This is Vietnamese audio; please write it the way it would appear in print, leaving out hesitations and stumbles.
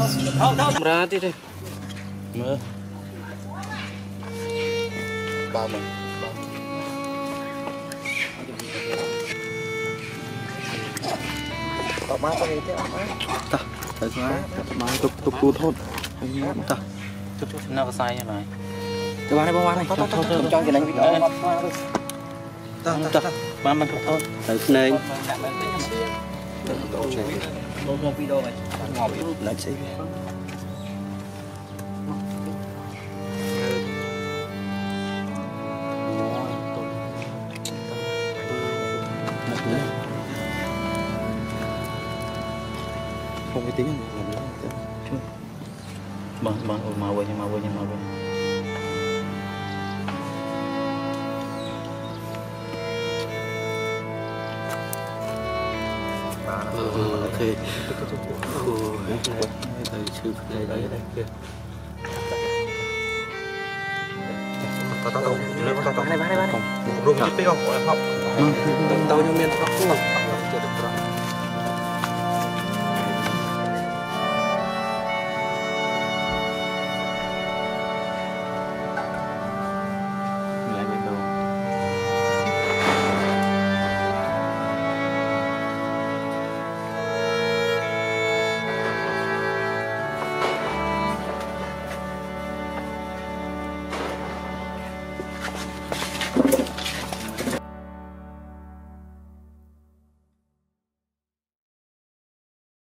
ra đi đi mơ ba mình có má có gì thế má ta phải má tục tu thôi ta nào có sai như này cái bán này bao này không cho cái đánh video ta bán mình thôi thấy này một video này ngồi lại xem không cái tiếng bằng màu vậy màu vậy ok thầy sư đây tao này bán rung biết không học tao như miền